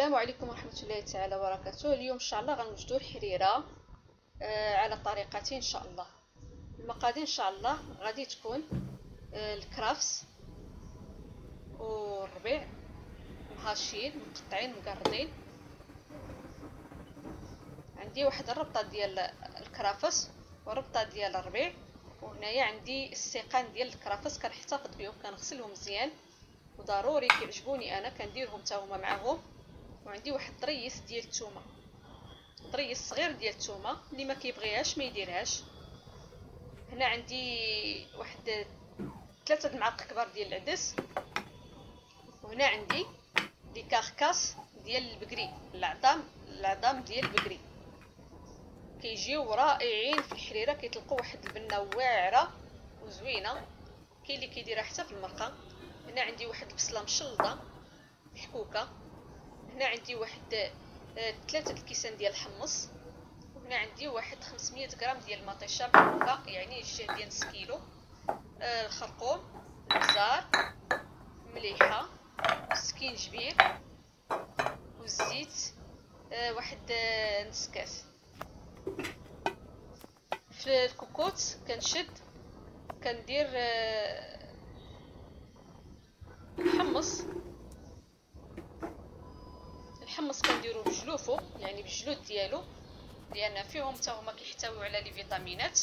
السلام عليكم ورحمة الله تعالى وبركاته. اليوم ان شاء الله غنوجدو الحريرة على طريقتين ان شاء الله. المقادير ان شاء الله غادي تكون الكرافس والربيع مهاشين مقطعين مقرضين. عندي واحد الربطة ديال الكرافس وربطة ديال الربيع، وهنايا عندي السيقان ديال الكرافس كنحتفظ بهم كنغسلهم مزيان وضروري كيعجبوني انا كنديرهم حتى هما معاهم. وعندي واحد الطريس ديال الثومه، طريس صغير ديال الثومه، اللي ما كيبغيهاش ما يديرهاش. هنا عندي واحد 3 معالق كبار ديال العدس، وهنا عندي دي كاركاس ديال البقري، العظام ديال البقري كيجيو رائعين في الحريره، كيطلقوا واحد البنه واعره وزوينه، كاين اللي كيديرها حتى في المرقه. هنا عندي واحد البصله مشلضه محكوكه، هنا عندي واحد 3 الكيسان ديال الحمص، وهنا عندي واحد 500 غرام ديال المطيشه محكوكه، يعني الجهد ديال نص كيلو. الخرقوم، البزار، مليحه، السكينجبير والزيت، واحد نص كاس. في الكوكوت كنشد كندير الحمص كنديرو بجلوفو، يعني بالجلود ديالو، لان فيهم حتى هما كيحتويو على لي فيتامينات.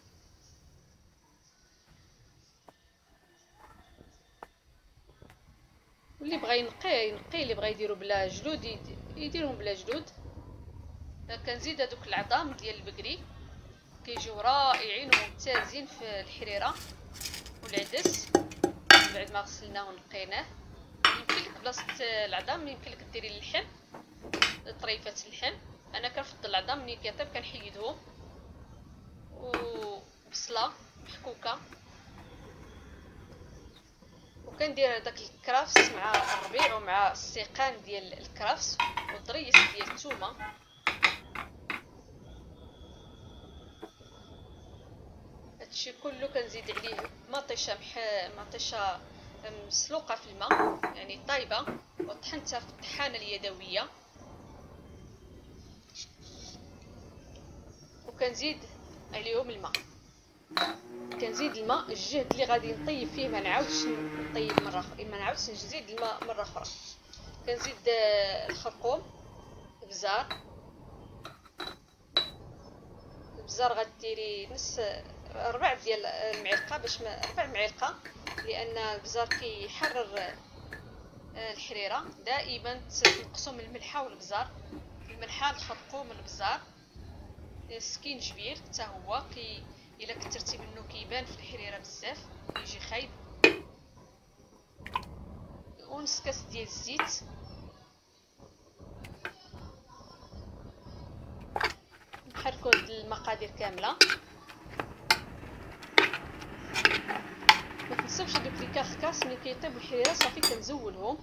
واللي بغى ينقي، اللي بغى يديرو بلا جلود يديرهم بلا جلود. كنزيد هذوك العظام ديال البقري كيجيو رائعين وممتازين في الحريره والعدس بعد ما غسلناه ونقيناه. يمكن لك بلاصه العظام يمكن لك ديري اللحم، طريفات اللحم. انا كنفضل العظام ملي كيطيب كنحيدهم، وبصله محكوكه، وكندير هذاك الكرافس مع الربيع ومع السيقان ديال الكرافس والضريس ديال الثومه. هادشي كله كنزيد عليه مطيشه مسلوقه في الماء، يعني طايبه وطحنتها في الطحانه اليدويه. وكنزيد عليهم الماء، كنزيد الماء الجهد اللي غادي نطيب فيه، ما نعاودش نطيب مره اخرى، ما نعاودش نزيد الماء مره اخرى. كنزيد الخرقوم، البزار غديري نص ربع ديال المعلقه، باش ربع معلقه، لان البزار كيحرر الحريره. دائما تنقصوا من الملحه والبزار، الملحه الخرقوم البزار. السكينجبير حتى هو الا كثرتي منه كيبان في الحريره بزاف يجي خايب. ونص كاس ديال الزيت. نحركوا هاد المقادير كامله. ما تنساوش هذوك لي كاركاس ملي كيطيبوا الحريره صافي كنزولهم،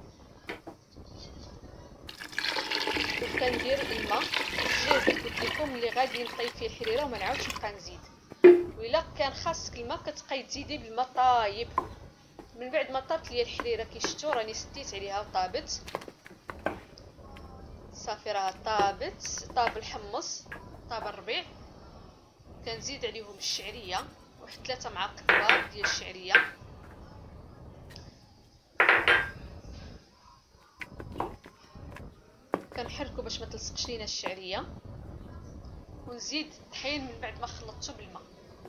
وكندير الماء الجهد قلت لكم اللي غادي نطيب فيه الحريره وما نعاودش نبقى نزيد. وإلا كان خاصك الماء كتبقاي تزيدي بالماء طايب. من بعد ما طابت ليا الحريره كيشتو راني سديت عليها وطابت صافي، راه طابت. طاب الحمص، طاب الربيع. كنزيد عليهم الشعريه، واحد 3 معالق كبار ديال الشعريه. كنحركو باش ما تلصقش لينا الشعريه، ونزيد الطحين من بعد ما خلطته بالماء.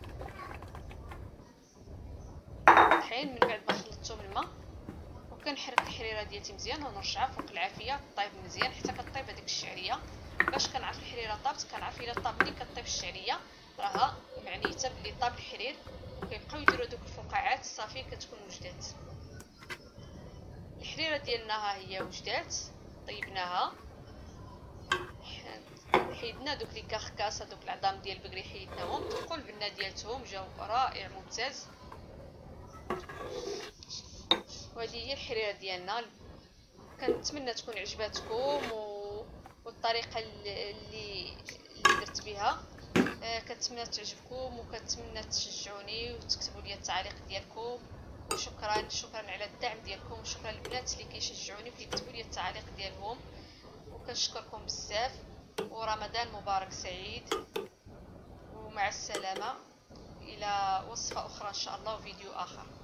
الطحين من بعد ما خلطته بالماء، وكنحرك الحريره ديالتي مزيان ونرجعها فوق العافيه طيب مزيان حتى كطيب هذيك الشعريه. باش كنعرف الحريره طابت، كنعرف الا طاب ملي كطيب الشعريه راها معنيته بلي طاب الحرير. وكيبقاو يديروا دوك الفقاعات صافي كتكون وجدات الحريره ديالنا. ها هي وجدات، طيبناها، حيدنا دوك لي كاركاس، هذوك العظام ديال البقري حيدناهم، تبقوا البنه ديالتهم جاو رائع ممتاز. وهذه هي الحريره ديالنا. كنتمنى تكون عجباتكم والطريقه اللي درت بها كنتمنى تعجبكم، وكنتمنى تشجعوني وتكتبوا لي التعاليق ديالكم. وشكرا على الدعم ديالكم، وشكرا للبنات اللي كيشجعوني وكيكتبوا لي التعاليق ديالهم. كنشكركم بزاف، ورمضان مبارك سعيد، ومع السلامة. إلى وصفة أخرى إن شاء الله وفيديو آخر.